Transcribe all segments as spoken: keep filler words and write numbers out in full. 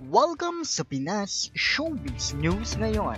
Welcome sa Pinas Showbiz News ngayon.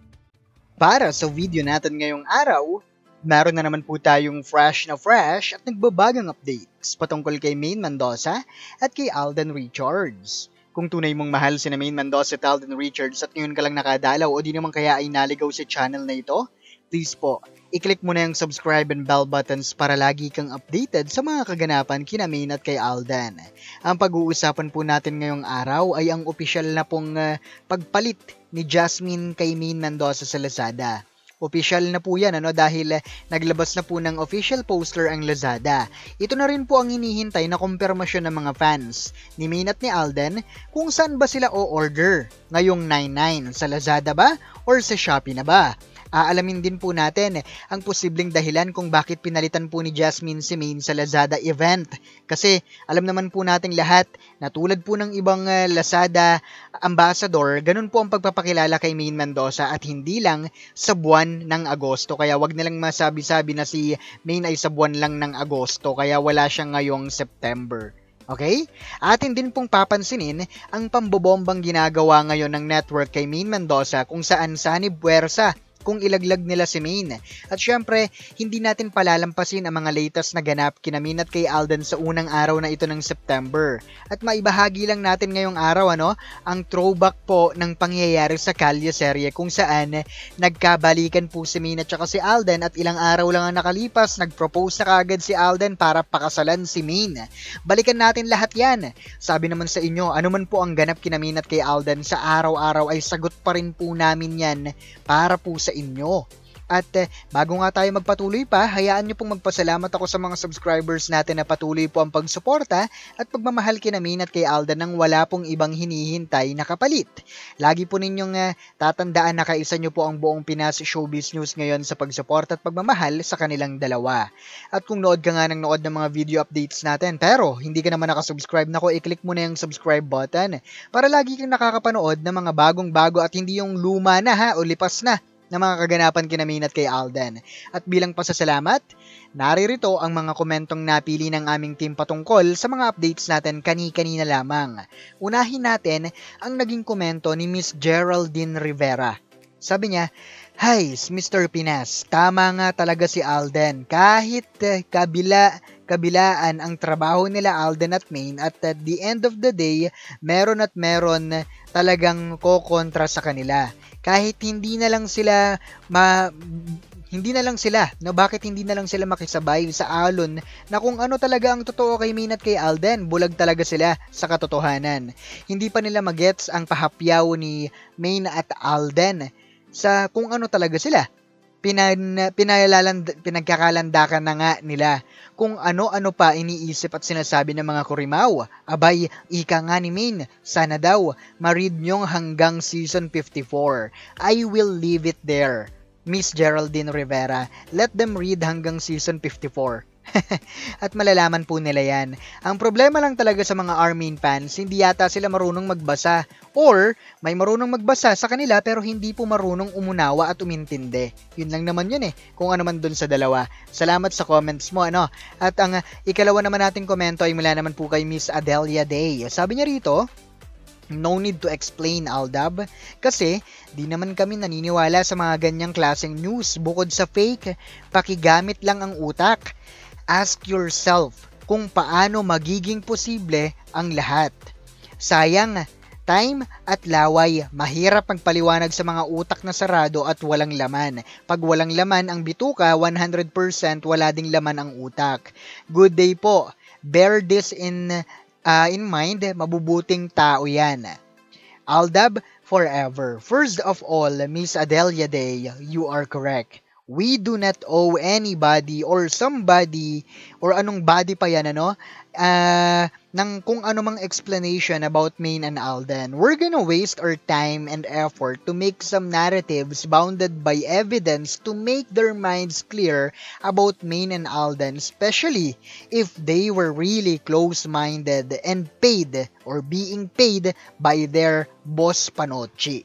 Para sa video natin ngayong araw, meron na naman po tayong fresh na fresh at nagbabagang updates patungkol kay Maine Mendoza at kay Alden Richards. Kung tunay mong mahal si na Maine Mendoza at Alden Richards at ngayon ka lang nakadalaw o di naman kaya ay naligaw sa channel na ito, please po, i-click mo na yung subscribe and bell buttons para lagi kang updated sa mga kaganapan kina Maine at kay Alden. Ang pag-uusapan po natin ngayong araw ay ang opisyal na pong uh, pagpalit ni Jasmin kay Maine Mendoza sa Lazada. Opisyal na po yan ano, dahil uh, naglabas na po ng official poster ang Lazada. Ito na rin po ang hinihintay na kumpirmasyon ng mga fans ni Maine at ni Alden kung saan ba sila o-order ngayong nine nine, sa Lazada ba or sa Shopee na ba? Aalamin din po natin ang posibleng dahilan kung bakit pinalitan po ni Jasmin si Maine sa Lazada event. Kasi alam naman po nating lahat na tulad po ng ibang uh, Lazada ambassador, ganun po ang pagpapakilala kay Maine Mendoza at hindi lang sa buwan ng Agosto. Kaya wag na lang masabi-sabi na si Maine ay sa buwan lang ng Agosto kaya wala siya ngayong September. Okay? Atin din pong papansinin ang pambobombang ginagawa ngayon ng network kay Maine Mendoza kung saan sanib puwersa kung ilaglag nila si Maine. At syempre, hindi natin palalampasin ang mga latest na ganap kina Maine at kay Alden sa unang araw na ito ng September. At maibahagi lang natin ngayong araw ano, ang throwback po ng pangyayari sa Kalye serye kung saan nagkabalikan po si Maine at saka si Alden at ilang araw lang ang nakalipas, nagpropose na kaagad si Alden para pakasalan si Maine. Balikan natin lahat yan. Sabi naman sa inyo, ano man po ang ganap kina Maine at kay Alden sa araw-araw ay sagot pa rin po namin yan para po sa inyo. At eh, bago nga tayo magpatuloy pa, hayaan nyo pong magpasalamat ako sa mga subscribers natin na patuloy po ang pagsuporta at pagmamahal kina Maine at kay Alden nang wala pong ibang hinihintay na kapalit. Lagi po ninyong uh, tatandaan na kaisa nyo po ang buong Pinas Showbiz News ngayon sa pagsuporta at pagmamahal sa kanilang dalawa. At kung nood ka nga ng nood ng mga video updates natin pero hindi ka naman nakasubscribe, nako i-click mo na yung subscribe button para lagi kang nakakapanood ng mga bagong bago at hindi yung luma na ha o lipas na na mga kaganapan kina Maine at kay Alden. At bilang pasasalamat, naririto ang mga komentong napili ng aming team patungkol sa mga updates natin kani-kanina lamang. Unahin natin ang naging komento ni Miss Geraldine Rivera. Sabi niya, "Hi, Mister Pinas, tama nga talaga si Alden. Kahit uh, kabila kabilaan ang trabaho nila Alden at Maine at at the end of the day, meron at meron talagang kokontra sa kanila. Kahit hindi na lang sila ma hindi na lang sila, no, bakit hindi na lang sila makisabay sa alon na kung ano talaga ang totoo kay Maine at kay Alden, bulag talaga sila sa katotohanan. Hindi pa nila magets ang pahapyaw ni Maine at Alden sa kung ano talaga sila. Pinan, pinalaland, pinagkakalandakan na nga nila kung ano-ano pa iniisip at sinasabi ng mga kurimaw. Abay, ika nga ni Maine, sana daw ma-read nyong hanggang season fifty-four. I will leave it there. Miss Geraldine Rivera, let them read hanggang season fifty-four. At malalaman po nila yan. Ang problema lang talaga sa mga Armin fans, hindi yata sila marunong magbasa or may marunong magbasa sa kanila pero hindi po marunong umunawa at umintindi. Yun lang naman yun eh, kung ano man dun sa dalawa. Salamat sa comments mo ano. At ang uh, ikalawa naman nating komento ay mula naman po kay Miss Adelia Day. Sabi niya rito, "No need to explain, Aldab. Kasi di naman kami naniniwala sa mga ganyang klaseng news. Bukod sa fake, pakigamit lang ang utak. Ask yourself kung paano magiging posible ang lahat. Sayang, time at laway, mahirap magpaliwanag sa mga utak na sarado at walang laman. Pag walang laman ang bituka, one hundred percent wala ding laman ang utak. Good day po. Bear this in, uh, in mind, mabubuting tao yan. Aldab forever." First of all, Miss Adelia Day, you are correct. We do not owe anybody or somebody or anong body pa yan ano uh, ng kung ano mang explanation about Maine and Alden. We're gonna waste our time and effort to make some narratives bounded by evidence to make their minds clear about Maine and Alden, especially if they were really close-minded and paid or being paid by their boss Panochi.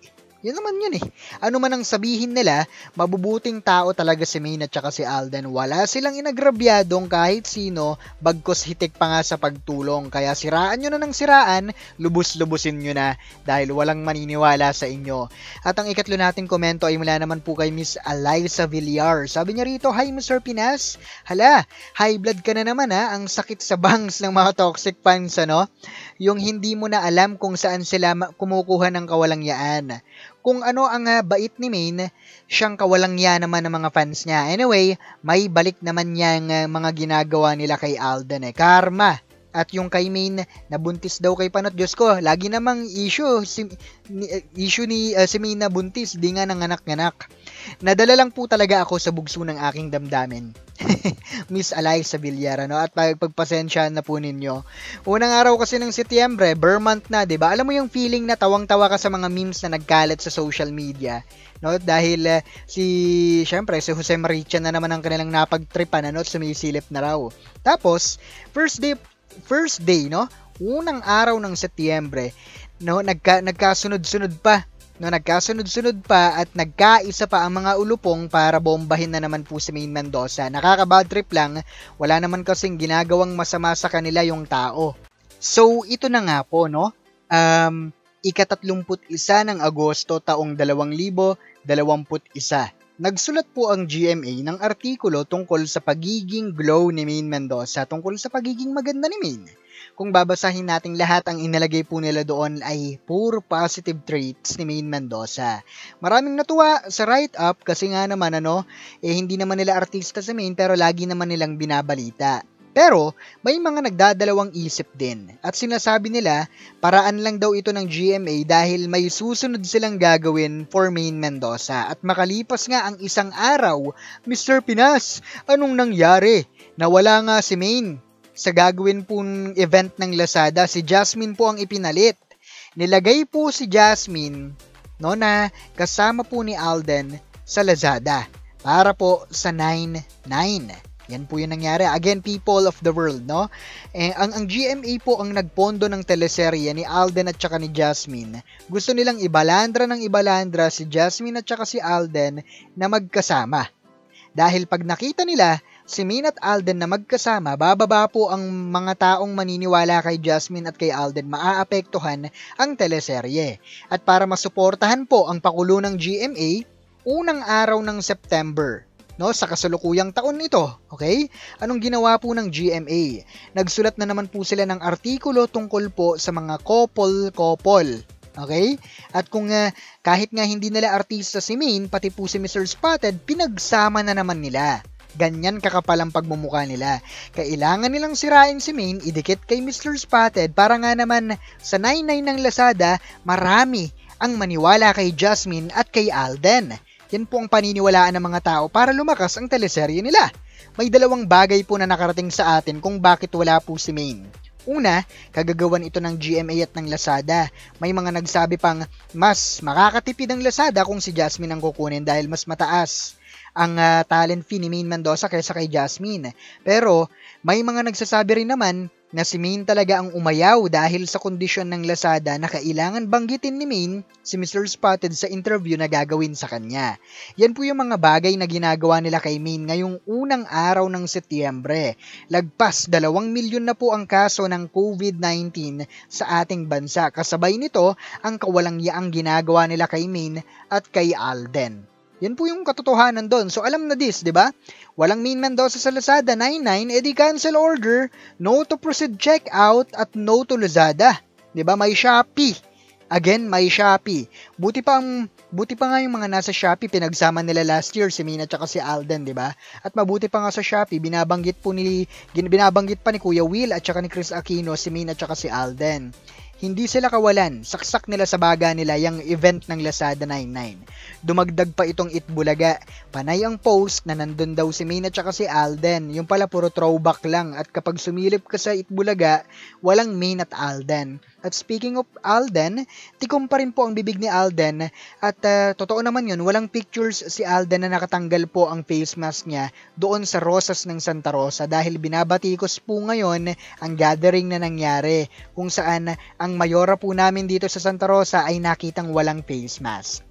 Yun naman yun eh. Ano man ang sabihin nila, mabubuting tao talaga si Maine at saka si Alden. Wala silang inagrabyadong kahit sino, bagkos hitik pa nga sa pagtulong. Kaya siraan nyo na ng siraan, lubos-lubusin nyo na dahil walang maniniwala sa inyo. At ang ikatlo nating komento ay mula naman po kay Miss Eliza Villar. Sabi niya rito, "Hi Mister Pinas, hala, high blood ka na naman ha, ang sakit sa bangs ng mga toxic fans ano. Yung hindi mo na alam kung saan sila kumukuha ng kawalangyaan. Kung ano ang uh, bait ni Maine, siyang kawalangyaan naman ng mga fans niya. Anyway, may balik naman niyang uh, mga ginagawa nila kay Alden eh. Karma. At yung kay Maine, nabuntis daw kay Panot. Diyos ko, lagi namang issue, si, ni, uh, issue ni uh, si Maine na buntis, di nga nanganak-nganak. Nadala lang po talaga ako sa bugso ng aking damdamin." Miss Eliza Villar, ano? At pagpagpasensyahan na po ninyo. Unang araw kasi ng Setyembre, Burr month na, 'di ba? Alam mo yung feeling na tawang-tawa ka sa mga memes na nagkalat sa social media, no? Dahil uh, si syempre si Jose Maricha na naman ang kanilang napagtripan, ano, sumisilip na raw. Tapos, first day first day, no? Unang araw ng Setyembre, no, nagka, nagkasunod-sunod pa. No, nagkasunod-sunod pa at nagkaisa pa ang mga ulupong para bombahin na naman po si Maine Mendoza. Nakaka-bad trip lang, wala naman kasing ginagawang masama sa kanila yung tao. So, ito na nga po, no? Um, ikatatlumput isa ng Agosto taong dalawang libo dalawamput isa. Nagsulat po ang G M A ng artikulo tungkol sa pagiging glow ni Maine Mendoza, tungkol sa pagiging maganda ni Maine. Kung babasahin nating lahat, ang inilagay po nila doon ay pure positive traits ni Maine Mendoza. Maraming natuwa sa write-up kasi nga naman ano, eh hindi naman nila artista sa Maine pero lagi naman nilang binabalita. Pero may mga nagdadalawang isip din at sinasabi nila paraan lang daw ito ng G M A dahil may susunod silang gagawin for Maine Mendoza. At makalipas nga ang isang araw, Mister Pinas, anong nangyari? Nawala nga si Maine. Sa gagawin pong event ng Lazada, si Jasmin po ang ipinalit. Nilagay po si Jasmin, no, na kasama po ni Alden sa Lazada para po sa nine nine. Yan po yung nangyari. Again, people of the world, no? Eh, ang, ang G M A po ang nagpondo ng teleserye ni Alden at saka ni Jasmin. Gusto nilang ibalandra ng ibalandra si Jasmin at saka si Alden na magkasama. Dahil pag nakita nila si Maine at Alden na magkasama, bababa po ang mga taong maniniwala kay Jasmin at kay Alden, maaapektuhan ang teleserye. At para masuportahan po ang pakulo ng G M A, unang araw ng September, no, sa kasalukuyang taon nito, okay? Anong ginawa po ng G M A? Nagsulat na naman po sila ng artikulo tungkol po sa mga couple-couple. Okay? At kung uh, kahit nga hindi nila artista si Maine, pati po si Mister Spotted, pinagsama na naman nila. Ganyan kakapal ang pagmumukha nila. Kailangan nilang sirain si Maine, idikit kay Mister Spotted para nga naman sa nine nine ng Lazada, marami ang maniwala kay Jasmin at kay Alden. Yan po ang paniniwalaan ng mga tao para lumakas ang teleserye nila. May dalawang bagay po na nakarating sa atin kung bakit wala po si Maine. Una, kagagawan ito ng G M A at ng Lazada. May mga nagsabi pang mas makakatipid ang Lazada kung si Jasmin ang kukunin dahil mas mataas ang uh, talent fee ni Maine Mendoza kaysa kay Jasmin. Pero may mga nagsasabi rin naman na si Maine talaga ang umayaw dahil sa kondisyon ng Lazada na kailangan banggitin ni Maine si Mister Spotted sa interview na gagawin sa kanya. Yan po yung mga bagay na ginagawa nila kay Maine ngayong unang araw ng Setyembre. Lagpas dalawang milyon na po ang kaso ng COVID nineteen sa ating bansa. Kasabay nito ang kawalangyaang ginagawa nila kay Maine at kay Alden. Yan po yung katotohanan doon. So alam na this, di ba? Walang Maine Mendoza sa Lazada, nine nine, edi cancel order, no to proceed checkout, at no to Lazada. Di ba? May Shopee. Again, may Shopee. Buti pa ang buti pa nga yung mga nasa Shopee, pinagsama nila last year si Maine at saka si Alden, di ba? At mabuti pa nga sa Shopee, binabanggit po ni binabanggit pa ni Kuya Will at saka ni Chris Aquino si Maine at saka si Alden. Hindi sila kawalan, saksak nila sa baga nila yung event ng Lazada nine nine. Dumagdag pa itong Itbulaga. Panay ang post na nandun daw si Maine at saka si Alden. Yung pala puro throwback lang, at kapag sumilip ka sa Itbulaga, walang Maine at Alden. At speaking of Alden, tikom pa rin po ang bibig ni Alden, at uh, totoo naman yun, walang pictures si Alden na nakatanggal po ang face mask niya doon sa Rosas ng Santa Rosa dahil binabatikos po ngayon ang gathering na nangyari kung saan ang mayora po namin dito sa Santa Rosa ay nakitang walang face mask.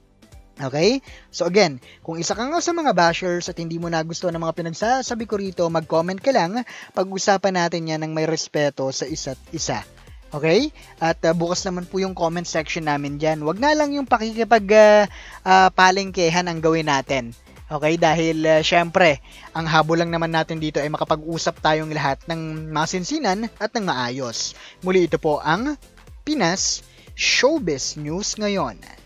Okay? So again, kung isa ka nga sa mga bashers at hindi mo nagustuhan ng mga pinagsasabi ko rito, mag-comment ka lang. Pag-usapan natin yan ng may respeto sa isa't isa. Okay? At uh, bukas naman po yung comment section namin dyan. Wag na lang yung pakikipag uh, uh, palengkehan ang gawin natin. Okay? Dahil uh, syempre, ang habol lang naman natin dito ay makapag-usap tayong lahat ng masinsinan at ng maayos. Muli ito po ang Pinas Showbiz News ngayon.